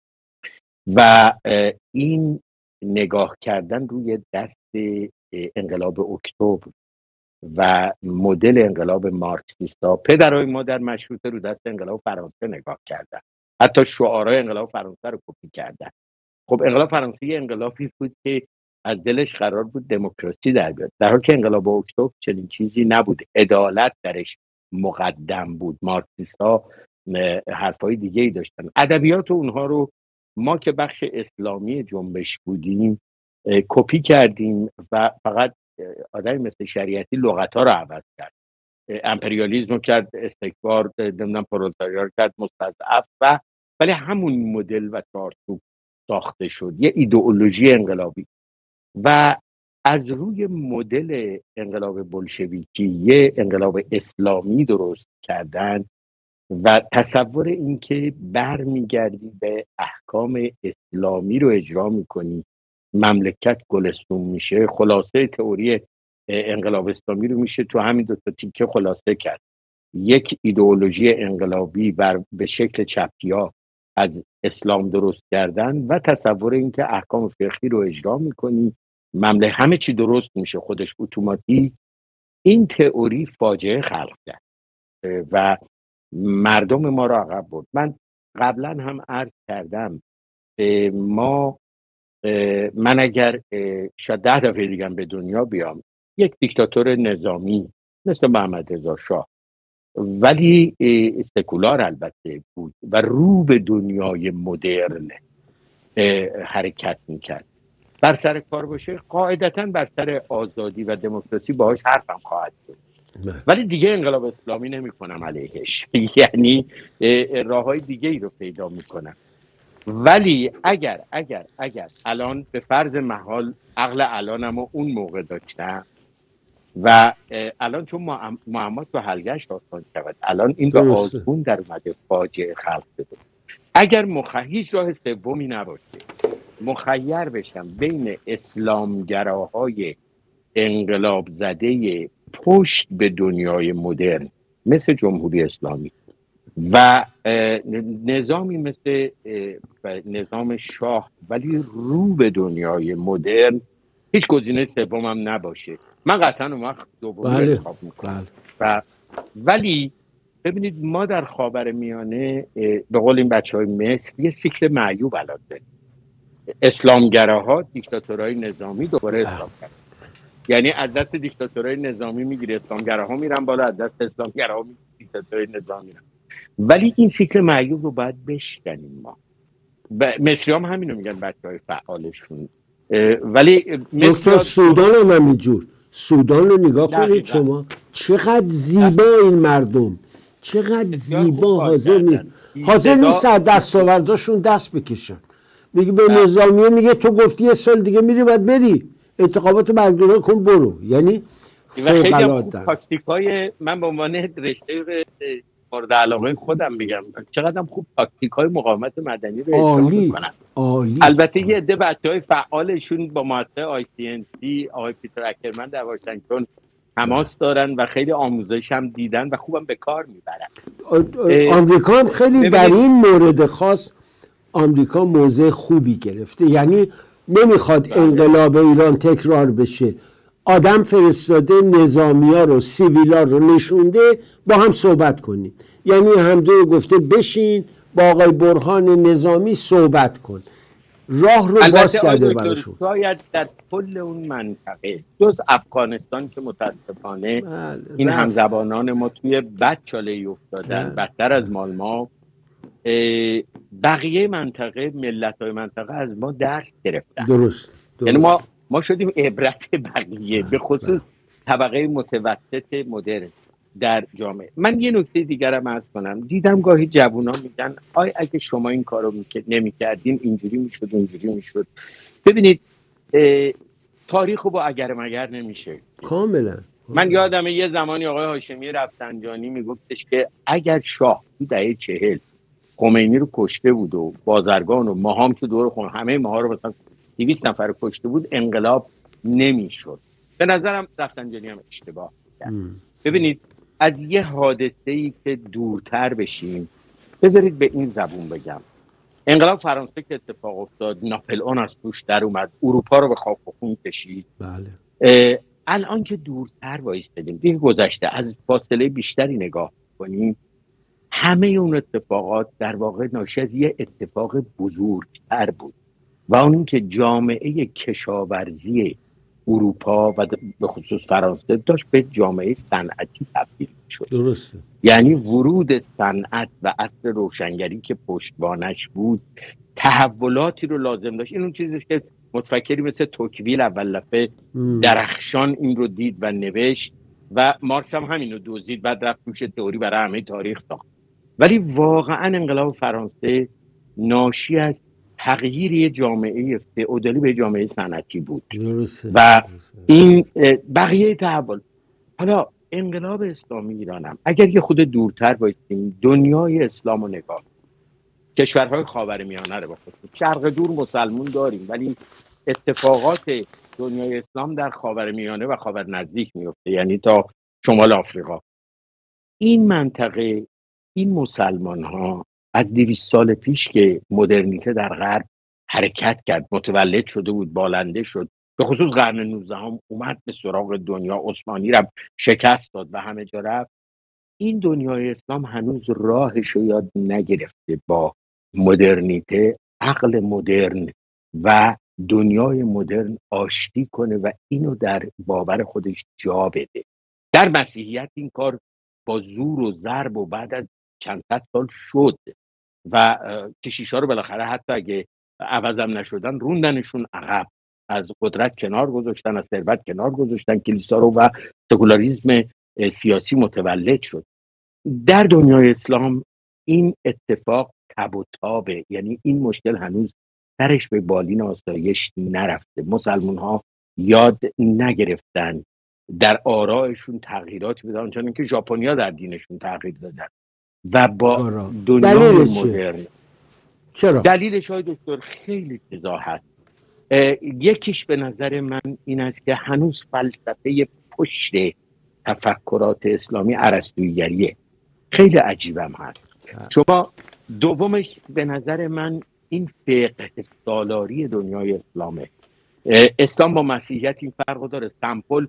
و این نگاه کردن روی دست انقلاب اکتبر و مدل انقلاب مارکسیستا، پدرای ما در مشروطه رو دست انقلاب فرانسه نگاه کردن، حتی شعارهای انقلاب فرانسه رو کپی کردن. خب انقلاب فرانسه یه انقلابی بود که از دلش قرار بود دموکراسی در بیاد، در حالی که انقلاب اکتبر چنین چیزی نبود، عدالت درش مقدم بود. مارکسیستا حرفای دیگه ای داشتن. ادبیات اونها رو ما که بخش اسلامی جنبش بودیم کپی کردیم و فقط آدمی مثل شریعتی لغت‌ها رو عوض کرد، امپریالیسم رو کرد استکبار، نمیدونم پرولتاریا رو کرد مستضعف، و ولی همون مدل و چارچوب ساخته شد، یه ایدئولوژی انقلابی. و از روی مدل انقلاب بولشویکی یه انقلاب اسلامی درست کردن و تصور این که برمیگردی به احکام اسلامی رو اجرا میکنی مملکت گلستون میشه. خلاصه تئوری انقلاب اسلامی رو میشه تو همین 2 تیکه خلاصه کرد: یک ایدئولوژی انقلابی به شکل چپی‌ها از اسلام درست کردن و تصور این که احکام فقهی رو اجرا میکنی همه چی درست میشه خودش اتوماتیک. این تئوری فاجعه خلق کرد و مردم ما رو عقب برد. من قبلا هم عرض کردم من اگر شاید 10 دفعه دیگه به دنیا بیام، یک دیکتاتور نظامی مثل محمد رضا شاه، ولی سکولار البته بود و رو به دنیای مدرن حرکت میکرد، بر سر کار باشه قاعدتاً بر سر آزادی و دموکراسی باهاش حرفم خواهد بود، ولی دیگه انقلاب اسلامی نمی کنم علیهش یعنی راههای دیگه ای رو پیدا میکنم. ولی اگر الان به فرض محال عقل الانم اون موقع داشتم و الان چون معما تو حلقش آسان شود، الان این به آزمون در اومده، فاجعه خلق شده. اگر هیچ راه سومی نباشه، مخیر بشم بین اسلامگراهای انقلاب زده پشت به دنیای مدرن مثل جمهوری اسلامی و نظامی مثل نظام شاه ولی رو به دنیای مدرن، هیچ گزینه سومم نباشه، من قطعا اون وقت دومی انتخاب میکنم. ولی ببینید ما در خاورمیانه به قول این بچهای مصر یه سیکل معیوب الان داریم. اسلامگراها، دیکتاتورهای نظامی دوباره اسلام کرد، یعنی از دست دیکتاتورهای نظامی میگیره اسلامگراها میرن بالا، از دست اسلامگراها میگیره دیکتاتورهای نظامی میرن. ولی این سیکل معیوب رو باید بشکنیم ما. مصری هم همینو میگن بچهای فعالشون. ولی دکتر سودان هم همینجور. سودان رو نگاه کنید شما، چقدر زیبا این مردم، چقدر زیبا حاضر نیست دستاورداشون دست بکشن. میگه به نظامیه، میگه تو گفتی یه سال دیگه میری باید بری انتخابات برگزار کن برو. یعنی فوق‌العاده تاکتیکای من به عنوان رشته مورد علاقه خودم میگم چقدر خوب تاکتیکای مقاومت مدنی رو اجرا میکنن. البته یه عده بچهای فعالشون با مؤسسه ICNC آقای پیتر اکرمن در واشنگتن تماس دارن و خیلی آموزش هم دیدن و خوبم به کار میبرن. آمریکا هم خیلی در این مورد خاص آمریکا موضع خوبی گرفته، یعنی نمیخواد انقلاب ایران تکرار بشه، آدم فرستاده نظامی‌ها رو، سیویلا رو نشونده با هم صحبت کنید. یعنی هم دو گفته بشین با آقای برهان نظامی صحبت کن راه رو باز البته کرده براشون. شاید در کل اون منطقه جز افغانستان که متاسفانه این همزبانان ما توی بدچاله‌ای افتادن بدتر از ما، بقیه منطقه، ملت‌های منطقه از ما درس گرفتن. درست. یعنی ما شدیم عبرت بقیه، به خصوص طبقه متوسط مدرن در جامعه. من یه نکته دیگرم عرض کنم. دیدم گاهی جوونا میگن اگه شما این کارو نمی‌کردین اینجوری میشد اونجوری میشد. ببینید تاریخ رو با اگر مگر نمیشه. کاملا. من یادمه یه زمانی آقای هاشمی رفسنجانی میگفتش که اگر شاه تو دهه 40 خمینی رو کشته بود و بازرگان و ماهام که دور خون همه ماها رو مثلا 200 نفر رو کشته بود، انقلاب نمیشد. به نظرم رفسنجانی هم اشتباه کرد. ببینید از یه حادثه‌ای که دورتر بشیم، بذارید به این زبون بگم. انقلاب فرانسه که اتفاق افتاد، ناپلئون از توش در اومد، اروپا رو به خاک و خون کشید. بله. الان که دورتر وایستادیم، دیگه گذشته، از فاصله بیشتری نگاه کنیم، همه اون اتفاقات در واقع ناشی از یه اتفاق بزرگتر بود و اون که جامعه کشاورزی اروپا و به خصوص فرانسه داشت به جامعه صنعتی تبدیل شد. درسته. یعنی ورود صنعت و عصر روشنگری که پشتوانش بود تحولاتی رو لازم داشت. این اون چیزیه که متفکری مثل توکویل اول دفعه درخشان این رو دید و نوشت و مارکس هم همین رو دزدید، بعد رفت روش تئوری برای همه تاریخ ساخت. ولی واقعا انقلاب فرانسه ناشی از تغییر یه جامعه فئودالی به جامعه صنعتی بود. درسته. و این بقیه تحول. حالا انقلاب اسلامی ایرانم اگر یه خود دورتر بایستیم، دنیای اسلام رو نگاه، کشورهای خاورمیانه رو بخصوص شرق دور مسلمون داریم، ولی اتفاقات دنیای اسلام در خاورمیانه و خاور نزدیک میفته، یعنی تا شمال آفریقا. این منطقه، این مسلمان ها از 200 سال پیش که مدرنیته در غرب حرکت کرد، متولد شده بود، بالنده شد، به خصوص قرن 19 هم اومد به سراغ دنیا، عثمانی را شکست داد و همه جا رفت. این دنیای اسلام هنوز راهش رو یاد نگرفته با مدرنیته، عقل مدرن و دنیای مدرن آشتی کنه و اینو در باور خودش جا بده. در مسیحیت این کار با زور و ضرب و بعد از چند صد سال شد و کشیشا رو بالاخره حتی اگه عوضم نشدن روندنشون عقب، از قدرت کنار گذاشتن، از ثروت کنار گذاشتن کلیسا رو و سکولاریسم سیاسی متولد شد. در دنیای اسلام این اتفاق تب و تابه، یعنی این مشکل هنوز سرش به بالین آسایش نرفته. مسلمان ها یاد نگرفتن در آرائشون تغییراتی بدن، آنچنان که ژاپنیا در دینشون تغییر دادن و با دنیای مدرن. چرا؟ دلیلش های دکتر خیلی چیزا هست. یکیش به نظر من این است که هنوز فلسفه پشت تفکرات اسلامی ارسطوییه، خیلی عجیبم هست. شما دومش به نظر من این فقه سالاری دنیای اسلامه. اسلام با مسیحیت این فرق داره. سمپل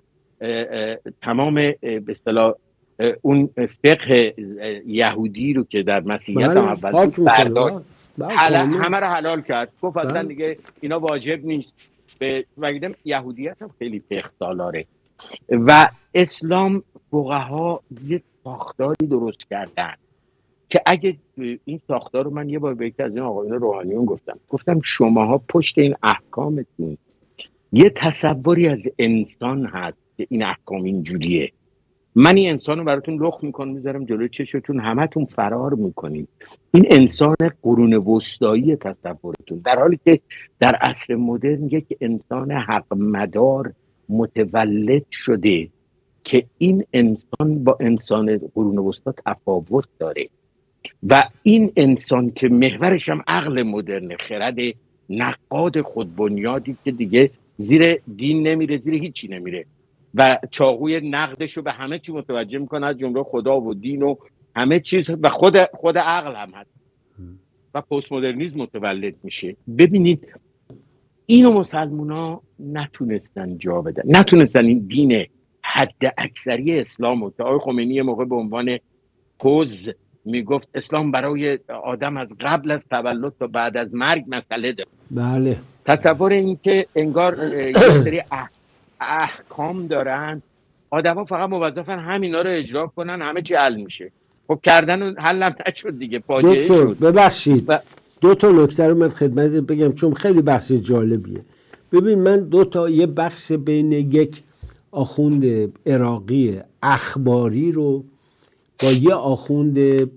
تمام به اصطلاح اون فقه یهودی رو که در مسیحیت هم اول برداشت، همه رو حلال کرد، گفت اصلا دیگه اینا واجب نیست. و دیدم یهودیت هم خیلی فقه سالاره و اسلام فقها یه ساختاری درست کردن که اگه این ساختار رو من یه بار به یکی از این آقایون روحانیون گفتم شماها پشت این احکامتون یه تصوری از انسان هست که این احکام اینجوریه. من این انسان رو براتون لخت میکنم میذارم جلوی چشتون، همتون فرار میکنید. این انسان قرون وسطایی تصورتون، در حالی که در عصر مدرن یک انسان حق مدار متولد شده که این انسان با انسان قرون وسطا تفاوت داره و این انسان که محورش هم عقل مدرن، خرد نقاد خودبنیادی که دیگه زیر دین نمیره، زیر هیچی نمیره و چاقوی نقدش رو به همه چی متوجه میکنه، از جمله خدا و دین و همه چیز و خود عقل هم هست و پست مدرنیسم متولد میشه. ببینید اینو مسلمونا نتونستن جا بدن، نتونستن این دین حد اکثری اسلامو که آقای خمینی موقع به عنوان پوز میگفت اسلام برای آدم از قبل از تولد تا بعد از مرگ مسئله داره. بله. تصور این که انگار یک سری احکام دارن، آدما فقط موظفن همینا رو اجرا کنن، همه چی حل میشه. خب کردن و حل هم نشد دیگه، فاجعه شد. ببخشید دو تا نکته رو من خدمت بگم چون خیلی بحث جالبیه. ببین من یه بحث بین یک آخوند عراقی اخباری رو با یه آخوند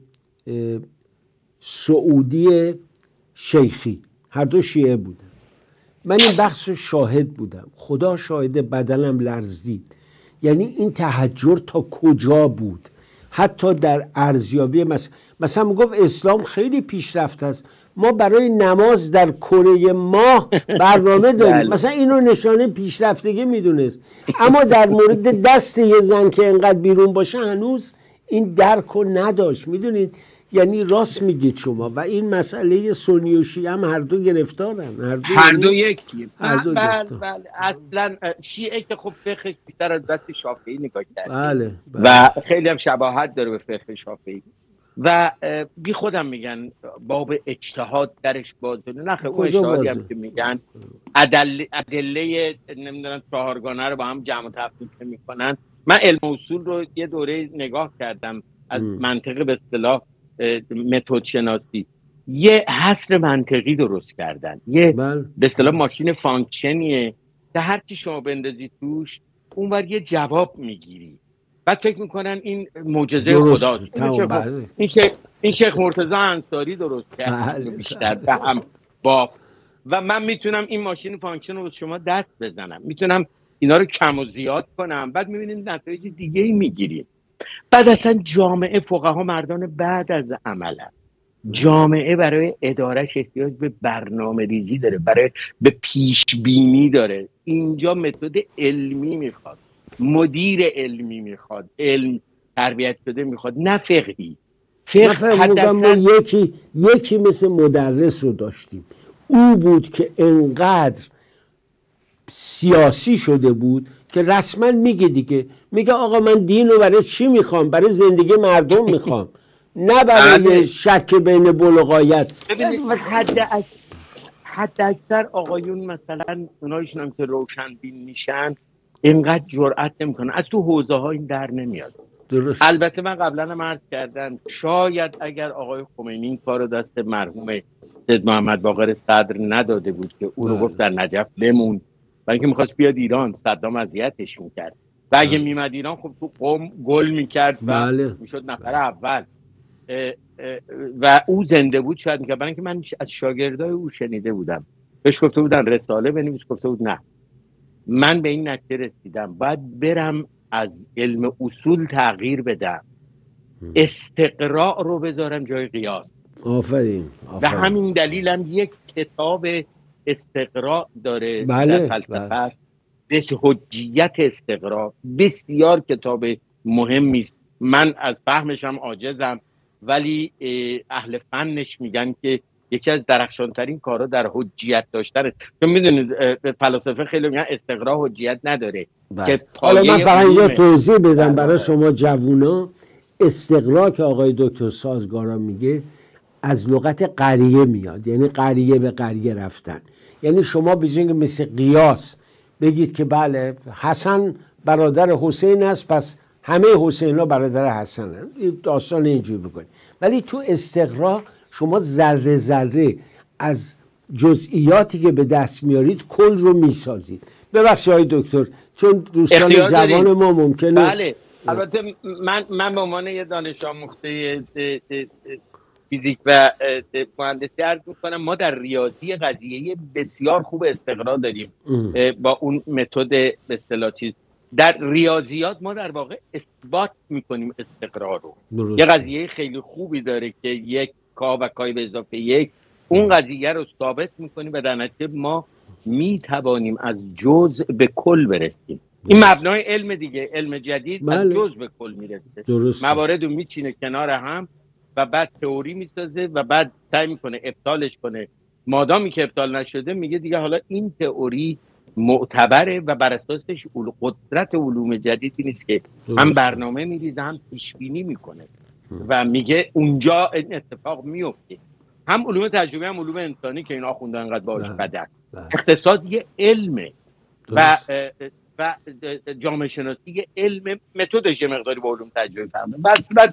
سعودی شیخی، هر دو شیعه بودن، من این بحث رو شاهد بودم، خدا شاهده بدنم لرزید. یعنی این تحجر تا کجا بود؟ حتی در ارزیابی مثلا میگفت اسلام خیلی پیشرفته است، ما برای نماز در کره ماه برنامه داریم، مثلا اینو نشانه پیشرفتگی میدونست. اما در مورد دست یه زن که انقدر بیرون باشه هنوز این درک رو نداشت. میدونید یعنی راست میگید شما. و این مسئله سنی و شیعه هم هر دو گرفتارن، هر دو یکیه. بله. اصلا شیعه که خب فقهش بیشتر از دست شافعی نگاه کرده. بله. و خیلی هم شباهت داره به فقه شافعی و بی خودم میگن باب اجتهاد درش بازه. نخه اون اجتهادی هم که میگن ادله نمیدونم چهارگانه رو با هم جمع و تفکیک میکنن. من علم اصول رو یه دوره نگاه کردم از منطقه به اصطلاح متد شناسی، یه حصر منطقی درست کردن، یه به اصطلاح ماشین فانکشنیه که هر چی شما بندازی توش اونور یه جواب میگیری. بعد فکر میکنن این معجزه خداست. این شیخ مرتضی انصاری درست کرد بیشتر به هم بافت. و من میتونم این ماشین فانکشن رو شما دست بزنم، میتونم اینا رو کم و زیاد کنم، بعد میبینید نتایج دیگه ای میگیریم. بعد اصلا جامعه فقها مردان بعد از عملن. جامعه برای ادارش احتیاج به برنامه ریزی داره، برای به پیش بینی داره. اینجا متد علمی میخواد، مدیر علمی میخواد، علم تربیت شده میخواد، نه فقهی. ما یکی مثل مدرس رو داشتیم، او بود که انقدر سیاسی شده بود که رسما میگه دیگه، میگه آقا من دین رو برای چی میخوام؟ برای زندگی مردم میخوام، نه برای شک بین بلغایت. ببینید حد اکثر آقایون مثلا اونایشون هم که روشن بین میشن اینقدر جرأت نمیکنن، از تو حوزه ها این در نمیاد. درست. البته من قبلا هم عرض کردم شاید اگر آقای خمینی این کار رو دست مرحوم سید محمد باقر صدر نداده بود که او رو گفت در نجف بمون، برای اینکه میخواست بیاد ایران، صدام اذیتش میکرد و اگه میمد ایران خب تو قم گل میکرد و میشد نفر اول و او زنده بود شاید میکرد. برای اینکه من از شاگردای او شنیده بودم، بهش گفته بودن رساله بنویس، گفته بود نه، من به این نتیجه رسیدم باید برم از علم اصول تغییر بدم، استقراء رو بذارم جای قیاس. آفرین. و همین دلیل هم یک کتاب استقراء داره در فلسفه. به حجیت استقراء بسیار کتاب مهمی است. من از فهمش هم عاجزم، ولی اهل فنش میگن که یکی از درخشانترین کارا در حجیت داشتن. چون میدونید فلاسفه خیلی میگن استقراء حجیت نداره. که حالا من فقط اینجا توضیح بدم برای شما جوونا. استقراء که آقای دکتر سازگارا میگه از لغت قریه میاد، یعنی قریه به قریه رفتن. یعنی شما بجنگ مثل قیاس بگید که بله حسن برادر حسین است پس همه حسین ها برادر حسن هست، داستان اینجوری بکنید. ولی تو استقراء شما ذره ذره از جزئیاتی که به دست میارید کل رو میسازید. ببخشید آقای دکتر چون دوستان جوان ما ممکنه. بله البته من به عنوان یه دانش آموخته فیزیک و مهندسی عرض میکنم ما در ریاضی قضیه بسیار خوب استقراء داریم با اون متد به اصطلاح چیز. در ریاضیات ما در واقع اثبات میکنیم استقراء رو. یه قضیه خیلی خوبی داره که یک کا و کای به اضافه یک، اون قضیه رو ثابت میکنیم و در نتیجه ما میتوانیم از جزء به کل برسیم. این مبنای علم دیگه، علم جدید از جزء به کل میرسه، موارد رو میچینه کنار هم و بعد تئوری میسازه و بعد سعی میکنه ابطالش کنه. مادامی که ابطال نشده میگه دیگه حالا این تئوری معتبره و بر اساسش قدرت علوم جدیدی نیست که هم برنامه میریزه هم پیش بینی میکنه. و میگه اونجا این اتفاق میفته. هم علوم تجربی هم علوم انسانی که اینا خوندن انقدر باهاش بدن. اقتصاد یه علمه و جامعه شناسی یه علم، متدش یه مقداری با علوم تجربی فرق داره. بعد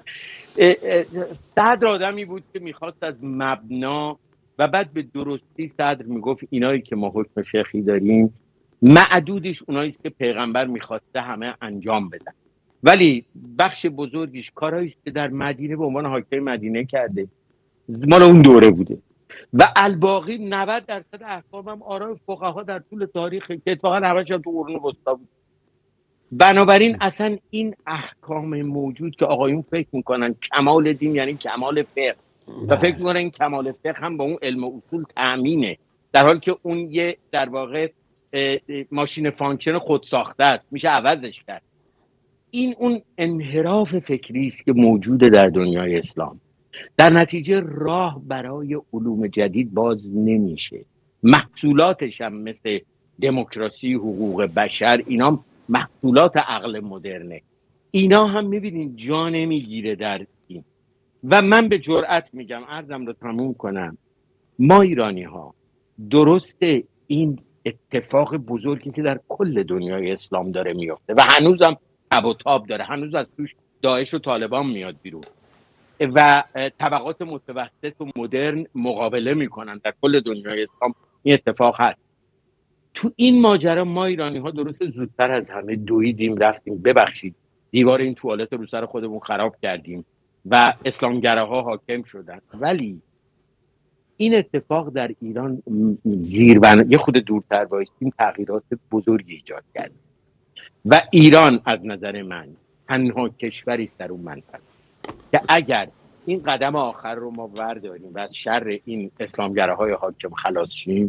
صدر آدمی بود که میخواست از مبنا و بعد به درستی صدر میگفت اینایی که ما حکم فقهی داریم معدودش اونایی که پیغمبر میخواسته همه انجام بدن، ولی بخش بزرگیش کارهاییست که در مدینه به عنوان حاکم مدینه کرده، مال اون دوره بوده و الباقی 90% احکام هم آراء فقها در طول تاریخ که اتفاقا همش هم تو قرون وسطا بود. بنابراین اصلا این احکام موجود که آقایون فکر میکنن کمال دین یعنی کمال فقه و فکر میکنن این کمال فقه هم با اون علم اصول تأمینه، در حالی که اون یه در واقع ماشین فانکشن خود ساخته است، میشه عوضش کرد. این اون انحراف فکری است که موجوده در دنیای اسلام. در نتیجه راه برای علوم جدید باز نمیشه. محصولاتش هم مثل دموکراسی، حقوق بشر، اینا محصولات عقل مدرنه. اینا هم میبینین جا نمیگیره در این. و من به جرئت میگم، عرضم رو تموم کنم، ما ایرانی ها درسته این اتفاق بزرگی که در کل دنیای اسلام داره میفته و هنوزم تب و تاب داره، هنوز از توش داعش و طالبان میاد بیرون و طبقات متوسط و مدرن مقابله میکنن در کل دنیای اسلام، این اتفاق هست. تو این ماجرا ما ایرانی ها درست زودتر از همه دویدیم رفتیم، ببخشید، دیوار این توالت رو سر خودمون خراب کردیم و اسلامگراها حاکم شدن، ولی این اتفاق در ایران یه خود دورتر بایستیم تغییرات بزرگی ایجاد کرد و ایران از نظر من تنها کشوری در اون منطقه که اگر این قدم آخر رو ما ورداریم و از شر این اسلامگراهای حاکم خلاص شیم،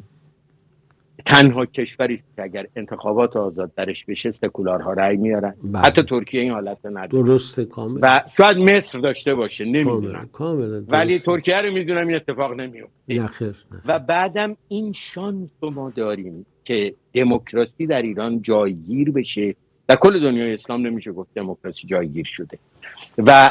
تنها کشوری است که اگر انتخابات آزاد درش بشه سکولارها رأی میارن. حتی ترکیه این حالت رو نداره. درسته، کامل. و شاید مصر داشته باشه، نمیدونم، کاملا، ولی ترکیه رو میدونم این اتفاق نمیفته. نخیر. و بعدم این شانس رو ما داریم که دموکراسی در ایران جایگیر بشه. در کل دنیای اسلام نمیشه گفت دموکراسی جایگیر شده و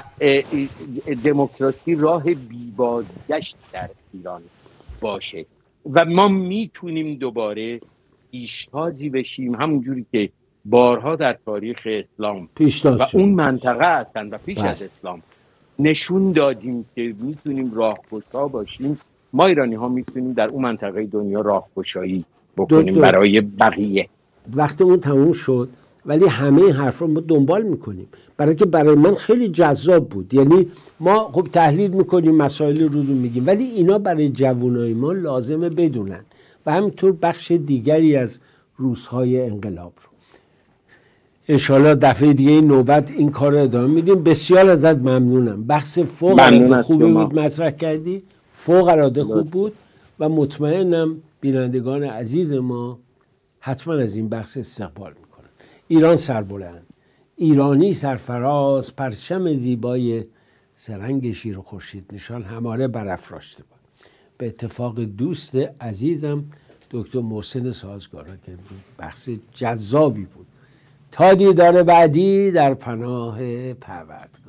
دموکراسی راه بی‌بازگشت در ایران باشه و ما میتونیم دوباره پیشتازی بشیم، همونجوری که بارها در تاریخ اسلام و اون منطقه هستن و پیش از اسلام نشون دادیم که میتونیم راهگشا باشیم. ما ایرانی ها میتونیم در اون منطقه دنیا راهگشایی بکنیم برای بقیه. وقتمون تموم شد، ولی همه این حرف رو ما دنبال میکنیم برای که برای من خیلی جذاب بود. یعنی ما خب تحلیل میکنیم، مسائل رو میگیم، ولی اینا برای جوانای ما لازمه بدونن و همینطور بخش دیگری از روزهای انقلاب رو. انشالله دفعه دیگه این نوبت این کار رو ادامه میدیم. بسیار ازت ممنونم. بحث فوق العاده خوبی بود مطرح کردی، فوق العاده خوب بود و مطمئنم بینندگان عزیز ما حتما از این بحث استقبال میکنن. ایران سربلند، ایرانی سرفراز، پرچم زیبای سرنگ شیر و خورشید نشان هماره برافراشته باد. به اتفاق دوست عزیزم دکتر محسن سازگارا که بحث جذابی بود. تا دیدار بعدی در پناه پروردگار.